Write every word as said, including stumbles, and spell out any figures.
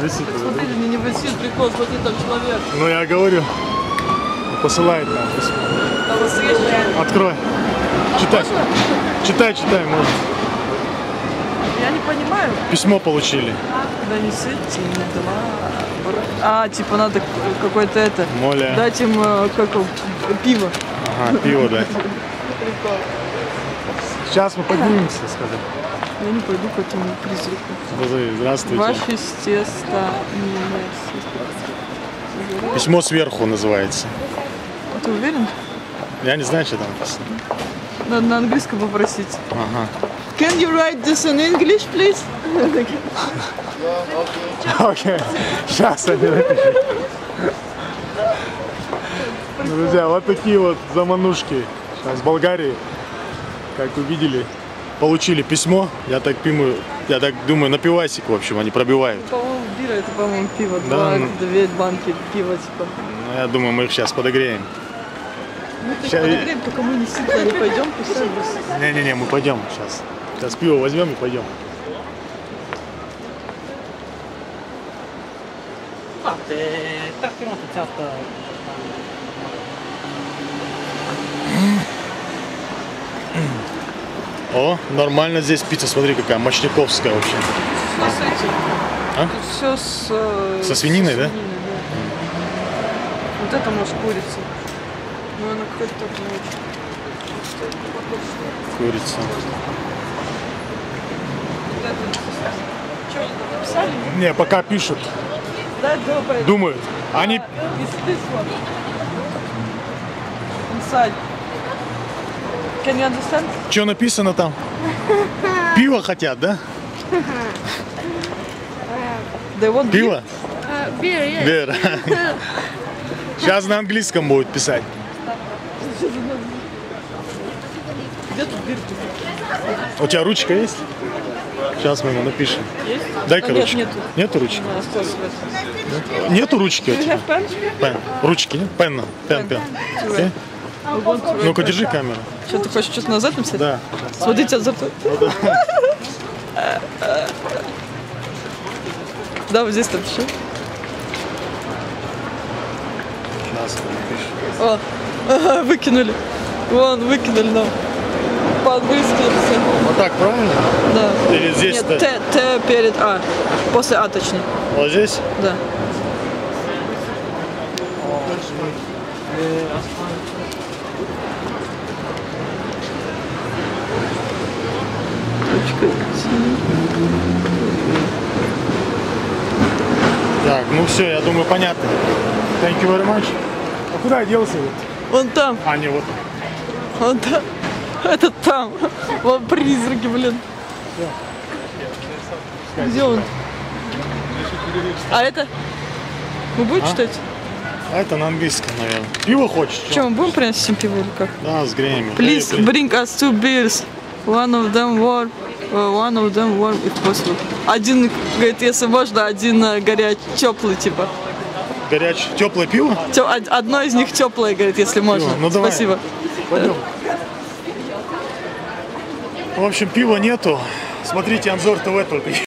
Висит. Смотри, мне не висит, прикол, смотри, там человек. Ну я говорю, посылает нам письмо. Там у вас есть реально. Открой. Читай. Читай, читай, может. Я не понимаю. Письмо получили. Донесите мне два. А, типа надо какой-то это. Моля. Дать им э, как его, пиво. Ага, пиво дать. Прикол. Сейчас мы поднимемся, сказать. Я не пойду к этому призраку. Здравствуйте. Ваш естественно. Письмо сверху называется. Ты уверен? Я не знаю, что там написано. Надо на английском попросить. Ага. Can you write this in English, please? Окей. Сейчас они напишут. Друзья, вот такие вот заманушки. Сейчас в Болгарии, как вы видели, получили письмо. Я так думаю, я так думаю, на пивасик, в общем, они пробивают. По-моему, бира это, по-моему, пиво. Да, Два, ну... две банки пива, типа. Ну, я думаю, мы их сейчас подогреем. Ну, ты Ща... подогреем, только мы не сильно не пойдем, писать. Не-не-не, мы пойдем сейчас. Сейчас пиво возьмем и пойдем. О, нормально здесь пицца, смотри, какая мощниковская вообще. Все с этим. А? Тут все с... э, Со свининой, со да? свининой, да? Вот это, может, курица. Но она какая-то так не очень. Курица. Что, написали? Не, пока пишут. Да, добрый. Думают. Они... Is this one? Inside. Can you understand? Что написано там? Пиво хотят, да? They want Пиво? Uh, beer, yes. Вера. Сейчас на английском будут писать. Где тут бирки? У тебя ручка есть? Сейчас мы ему напишем. Есть? Дай-ка А, нет, ручку. нету. Нету ручки? Да, осталось в этом. Нету ручки у Do you тебя? have pen? Пен. Ручки нет? Пен. Пен, пен. Окей? We want to Ну-ка, write. держи камеру. Что, ты хочешь что-то назад написать? Да. Смотрите, от зарта. Да, вот здесь напиши. Сейчас напишем. О, ага, выкинули. Вон, выкинули нам. По-английски написали. Вот так, правильно? Да. Или здесь-то? Нет, Т, Т перед А. После А, точнее. Вот здесь? Да. Так, ну все, я думаю, понятно. Thank you very much. А куда я делся? Вон там, А, не, вот. вон там. Этот там. Вон призраки, блин. Где он? А это? Вы будете А? читать? А это на английском, наверное. Пиво хочешь? Что, мы будем приносить пиво или как? Да, с гренями. Please bring us two beers. One of them warm, uh, one of them warm if possible. Один, говорит, если можно, один uh, горячий, теплый, типа. Горячее, теплое пиво? Тё- од- Одно из них теплое, говорит, если можно. Ну, давай. Спасибо. Пойдем. В общем, пива нету. Смотрите, Анзор ТВ только.